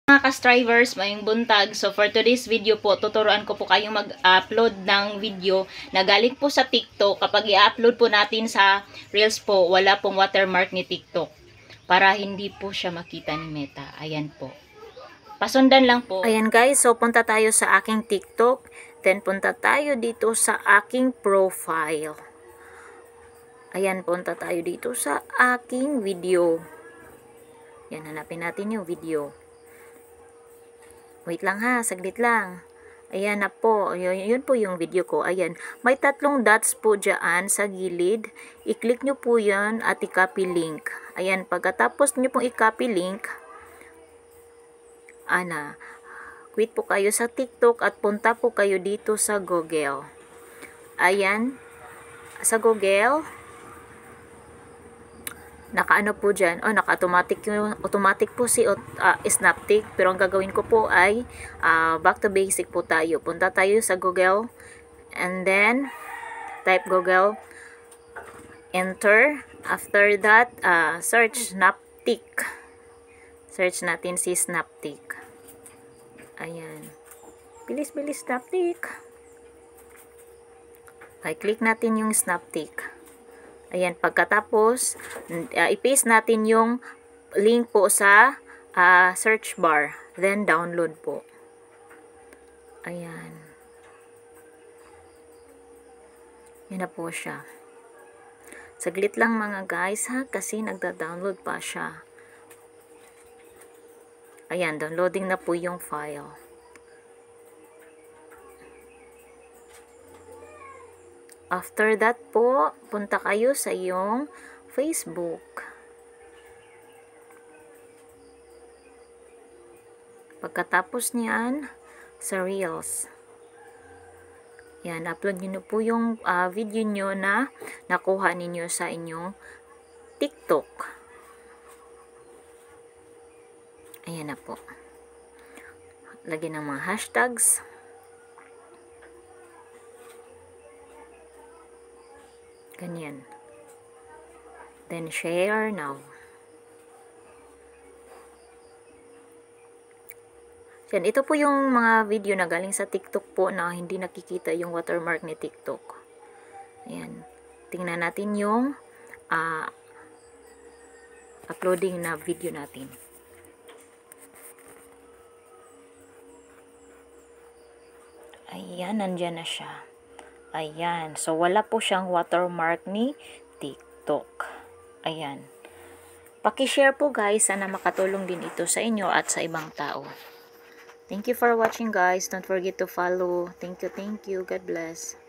Mga ka-strivers, mayong buntag. So for today's video po, tuturuan ko po kayong mag-upload ng video na galing po sa TikTok. Kapag i-upload po natin sa Reels po, wala pong watermark ni TikTok. Para hindi po siya makita ni Meta. Ayan po. Pasundan lang po. Ayan guys, so punta tayo sa aking TikTok. Then punta tayo dito sa aking profile. Ayan, punta tayo dito sa aking video. Yan, hanapin natin yung video. Wait lang ha, saglit lang. Ayan na po, yun po yung video ko. Ayan, may 3 dots po dyan sa gilid. I-click nyo po yan at i-copy link. Ayan, pagkatapos nyo pong i-copy link, quit po kayo sa TikTok at punta po kayo dito sa Google. Ayan, sa Google, naka-ano po dyan, naka-automatic po si Snaptik, pero ang gagawin ko po ay back to basic po tayo. Punta tayo sa Google, and then type Google, enter, after that, search Snaptik. Search natin si Snaptik. Ayan. Bilis-bilis Snaptik. Okay, click natin yung Snaptik. Ayan, pagkatapos, i-paste natin yung link po sa search bar. Then, download po. Ayan. Yan na po siya. Saglit lang mga guys ha, kasi nagda-download pa siya. Ayan, downloading na po yung file. After that po, punta kayo sa iyong Facebook. Pagkatapos niyan, sa Reels. Yan, upload nyo po yung video nyo na nakuha ninyo sa inyong TikTok. Ayan na po. Lagyan ng mga hashtags. Ganyan. Then, share now. Yan, ito po yung mga video na galing sa TikTok po na hindi nakikita yung watermark ni TikTok. Ayan. Tingnan natin yung uploading na video natin. Ayan, nandyan na siya. Ayan. So, wala po siyang watermark ni TikTok. Ayan. Paki-share po guys. Sana makatulong din ito sa inyo at sa ibang tao. Thank you for watching guys. Don't forget to follow. Thank you. God bless.